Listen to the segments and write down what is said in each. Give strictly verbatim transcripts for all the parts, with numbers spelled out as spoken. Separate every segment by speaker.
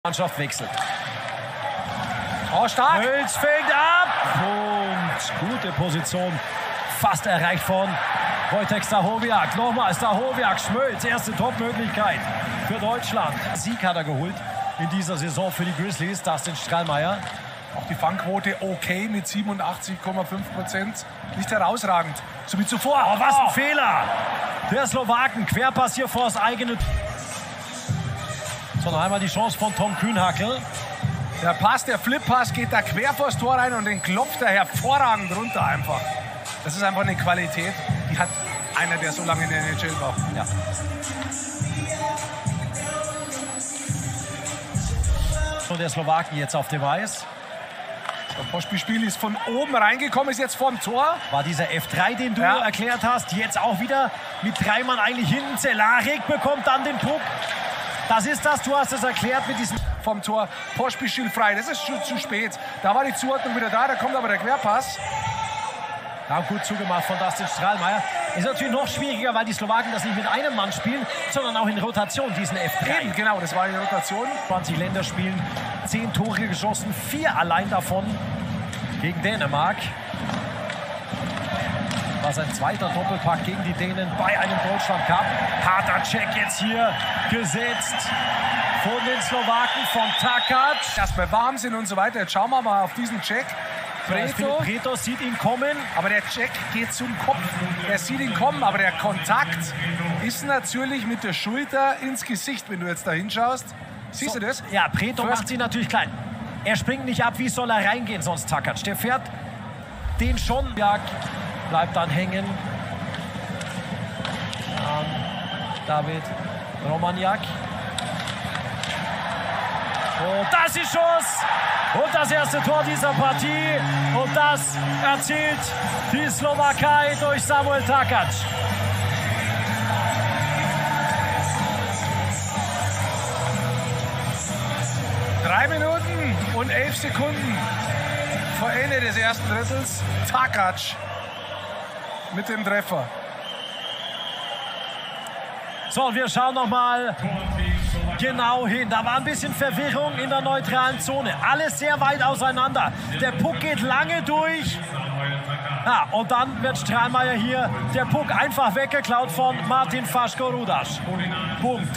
Speaker 1: Mannschaft wechselt.
Speaker 2: Oh, stark.
Speaker 1: Hüls fängt ab. Und gute Position. Fast erreicht von Wojtek Stachowiak. Nochmal Stachowiak, Schmölz. Erste Top-Möglichkeit für Deutschland. Sieg hat er geholt in dieser Saison für die Grizzlies. Dustin Strahlmeier.
Speaker 2: Auch die Fangquote okay mit siebenundachtzig Komma fünf Prozent. Nicht herausragend, so wie zuvor.
Speaker 1: Oh, was ein oh. Fehler der Slowaken. Querpass hier vor das eigene. So, noch einmal die Chance von Tom Kühnhackl.
Speaker 2: Der Pass, der Flip-Pass geht da quer vors Tor rein und den klopft er hervorragend runter einfach. Das ist einfach eine Qualität, die hat einer, der so lange in der N H L war.
Speaker 1: Ja. Und der Slowaken jetzt auf dem Eis.
Speaker 2: Das Postspiel ist von oben reingekommen, ist jetzt vorm Tor.
Speaker 1: War dieser F drei, den du
Speaker 2: ja.
Speaker 1: erklärt hast, jetzt auch wieder mit drei Mann eigentlich hinten. Cehlarik bekommt dann den Puck. Das ist das, du hast es erklärt mit diesem...
Speaker 2: Vom Tor, Postspiel frei, das ist schon zu spät. Da war die Zuordnung wieder da, da kommt aber der Querpass.
Speaker 1: Ja, gut zugemacht von Dustin Strahlmeier. Ist natürlich noch schwieriger, weil die Slowaken das nicht mit einem Mann spielen, sondern auch in Rotation, diesen F drei.
Speaker 2: Eben, genau, das war in Rotation.
Speaker 1: zwanzig Länderspielen, zehn Tore geschossen, vier allein davon gegen Dänemark. War sein zweiter Doppelpack gegen die Dänen bei einem Deutschland-Cup. Harter Check jetzt hier gesetzt von den Slowaken, von Takac.
Speaker 2: Erstmal warm sind und so weiter. Jetzt schauen wir mal auf diesen Check.
Speaker 1: Preto. Preto sieht ihn kommen.
Speaker 2: Aber der Check geht zum Kopf. Er sieht ihn kommen, aber der Kontakt ist natürlich mit der Schulter ins Gesicht, wenn du jetzt da hinschaust. Siehst
Speaker 1: so,
Speaker 2: du das?
Speaker 1: Ja, Preto
Speaker 2: First.
Speaker 1: macht sie natürlich klein. Er springt nicht ab, wie soll er reingehen sonst Takac? Der fährt den schon. Ja, bleibt dann hängen. Ähm, David Romaniak. Und das ist Schuss. Und das erste Tor dieser Partie. Und das erzielt die Slowakei durch Samuel Takac.
Speaker 2: Drei Minuten und elf Sekunden vor Ende des ersten Drittels. Takac mit dem Treffer.
Speaker 1: So, und wir schauen noch mal genau hin. Da war ein bisschen Verwirrung in der neutralen Zone. Alles sehr weit auseinander. Der Puck geht lange durch. Ja, und dann wird Strahlmeier hier der Puck einfach weggeklaut von Martin Faschko-Rudasch. Punkt.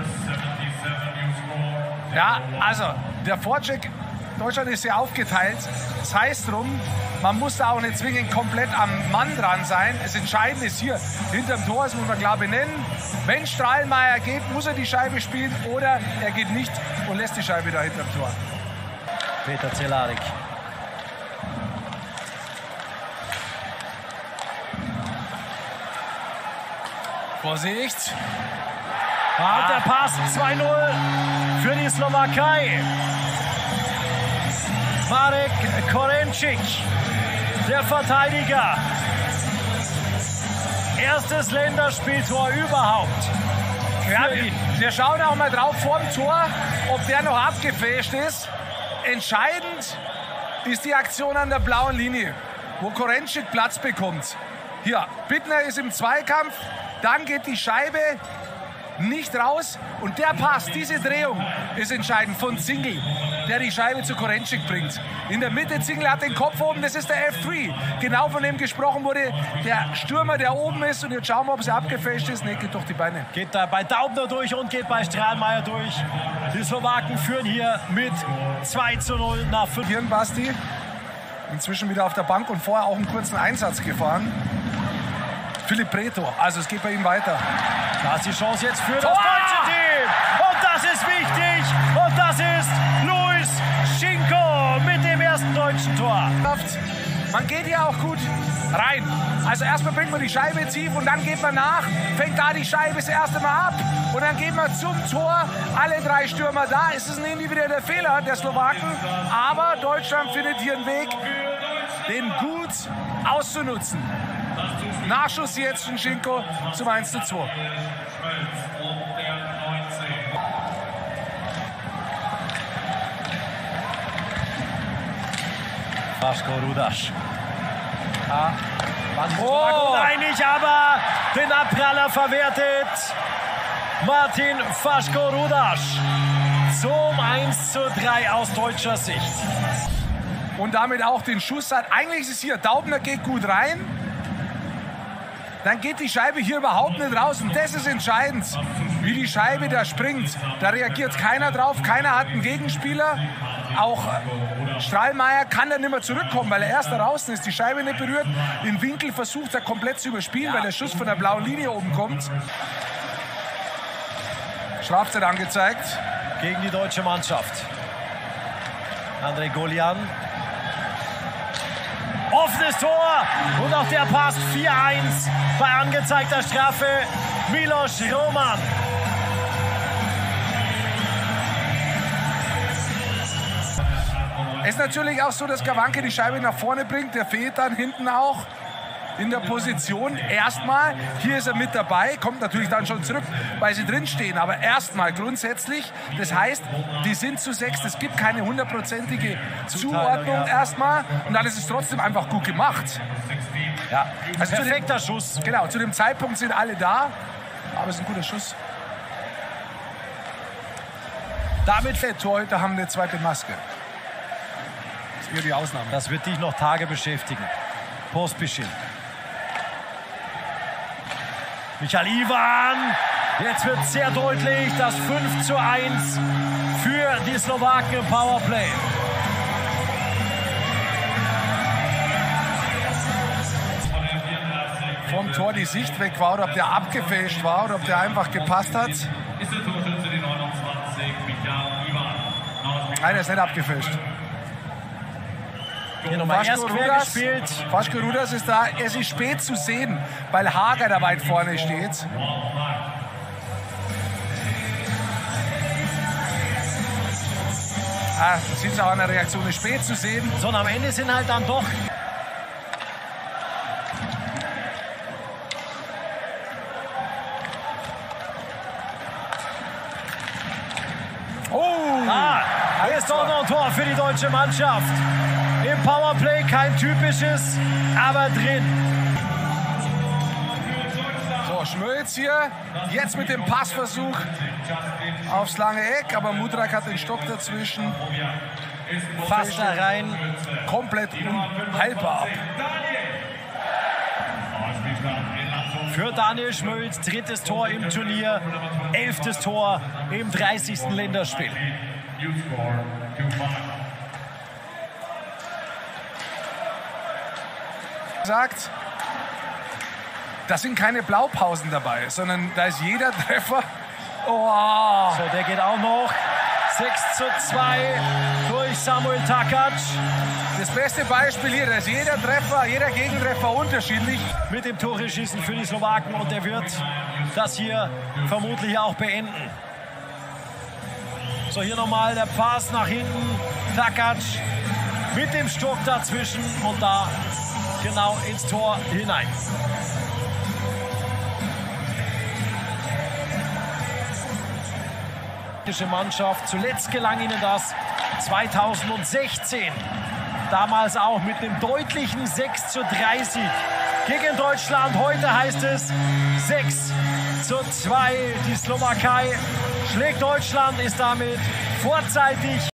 Speaker 2: Ja, also der Vorcheck, Deutschland ist sehr aufgeteilt. Das heißt drum, man muss da auch nicht zwingend komplett am Mann dran sein. Das Entscheidende ist hier, hinterm Tor, das muss man klar benennen. Wenn Strahlmeier geht, muss er die Scheibe spielen oder er geht nicht und lässt die Scheibe da hinterm Tor.
Speaker 1: Peter Cehlarik.
Speaker 2: Vorsicht.
Speaker 1: Ah, der Pass zwei null für die Slowakei. Marek Korencic, der Verteidiger. Erstes Länderspieltor überhaupt.
Speaker 2: Ja, wir schauen auch mal drauf vor dem Tor, ob der noch abgefälscht ist. Entscheidend ist die Aktion an der blauen Linie, wo Korencic Platz bekommt. Hier, Bittner ist im Zweikampf, dann geht die Scheibe nicht raus und der Pass, diese Drehung ist entscheidend von Zingel, der die Scheibe zu Korencic bringt. In der Mitte, Zingel hat den Kopf oben, das ist der F drei. Genau von dem gesprochen wurde, der Stürmer, der oben ist. Und jetzt schauen wir, ob es abgefälscht ist. Ne, geht durch die Beine.
Speaker 1: Geht da bei Daubner durch und geht bei Strahlmeier durch. Die Slowaken führen hier mit zwei zu null nach fünf.
Speaker 2: Hier Basti, inzwischen wieder auf der Bank und vorher auch einen kurzen Einsatz gefahren. Philipp Preto, also es geht bei ihm weiter.
Speaker 1: Da ist die Chance jetzt für das deutsche Team. Und das ist wichtig. Und das ist Luis Schinko mit dem ersten deutschen Tor.
Speaker 2: Man geht ja auch gut rein. Also erstmal bringt man die Scheibe tief und dann geht man nach. Fängt da die Scheibe das erste Mal ab. Und dann geht man zum Tor. Alle drei Stürmer da. Es ist ein individueller Fehler der Slowaken. Aber Deutschland findet hier einen Weg, den gut auszunutzen. Nachschuss jetzt von Schinko zum eins zu zwei.
Speaker 1: Faschko-Rudasch. Ja, waren die oh. einig, aber den Abpraller verwertet Martin Faschko-Rudasch. zum eins zu drei aus deutscher Sicht.
Speaker 2: Und damit auch den Schuss hat. Eigentlich ist es hier, Daubner geht gut rein. Dann geht die Scheibe hier überhaupt nicht raus. Und das ist entscheidend, wie die Scheibe da springt. Da reagiert keiner drauf, keiner hat einen Gegenspieler. Auch Strahlmeier kann dann nicht mehr zurückkommen, weil er erst da draußen ist, die Scheibe nicht berührt. Den Winkel versucht er komplett zu überspielen, weil der Schuss von der blauen Linie oben kommt. Strafzeit angezeigt.
Speaker 1: Gegen die deutsche Mannschaft. André Golian. Offenes Tor und auch der passt. vier eins bei angezeigter Strafe. Milos Roman.
Speaker 2: Es ist natürlich auch so, dass Gawanke die Scheibe nach vorne bringt. Der fehlt dann hinten auch in der Position. Erstmal, hier ist er mit dabei, kommt natürlich dann schon zurück, weil sie drinstehen. Aber erstmal grundsätzlich, das heißt, die sind zu sechs. Es gibt keine hundertprozentige Zuordnung ja. erstmal. Und dann ist es trotzdem einfach gut gemacht.
Speaker 1: Ja,
Speaker 2: also
Speaker 1: perfekter
Speaker 2: dem,
Speaker 1: Schuss.
Speaker 2: Genau, zu dem Zeitpunkt sind alle da. Aber es ist ein guter Schuss. Damit fällt Torhüter haben eine zweite Maske. Das ist eher die Ausnahme.
Speaker 1: Das wird dich noch Tage beschäftigen. Pospischil. Michael Iwan. Jetzt wird sehr deutlich, das fünf zu eins für die Slowaken im Powerplay.
Speaker 2: Vom Tor die Sicht weg war oder ob der abgefälscht war oder ob der einfach gepasst hat. Nein, der ist nicht abgefälscht.
Speaker 1: Hier nochmal erst quer gespielt.
Speaker 2: Faschko Rudas ist da. Er ist spät zu sehen, weil Hager da weit vorne steht. Ah, das sieht auch an der Reaktion, ist spät zu sehen.
Speaker 1: So, und am Ende sind halt dann doch
Speaker 2: Oh!
Speaker 1: Ah, hier ist doch noch ein Tor für die deutsche Mannschaft. Im Powerplay kein typisches, aber drin.
Speaker 2: So, Schmölz hier. Jetzt mit dem Passversuch aufs lange Eck. Aber Mudryk hat den Stock dazwischen.
Speaker 1: Fast da rein.
Speaker 2: Komplett unhaltbar ab.
Speaker 1: Für Daniel Schmölz, drittes Tor im Turnier, elftes Tor im dreißigsten Länderspiel.
Speaker 2: Sagt, das sind keine Blaupausen dabei, sondern da ist jeder Treffer. Oh.
Speaker 1: So, der geht auch noch. sechs zu zwei durch Samuel Takac.
Speaker 2: Das beste Beispiel hier, da ist jeder Treffer, jeder Gegentreffer unterschiedlich.
Speaker 1: Mit dem Tore-Schießen für die Slowaken und der wird das hier vermutlich auch beenden. So, hier nochmal der Pass nach hinten. Takac mit dem Stock dazwischen und da genau ins Tor hinein. Mannschaft. Zuletzt gelang ihnen das zweitausendsechzehn. Damals auch mit einem deutlichen sechs zu drei Sieg gegen Deutschland. Heute heißt es sechs zu zwei. Die Slowakei schlägt Deutschland, ist damit vorzeitig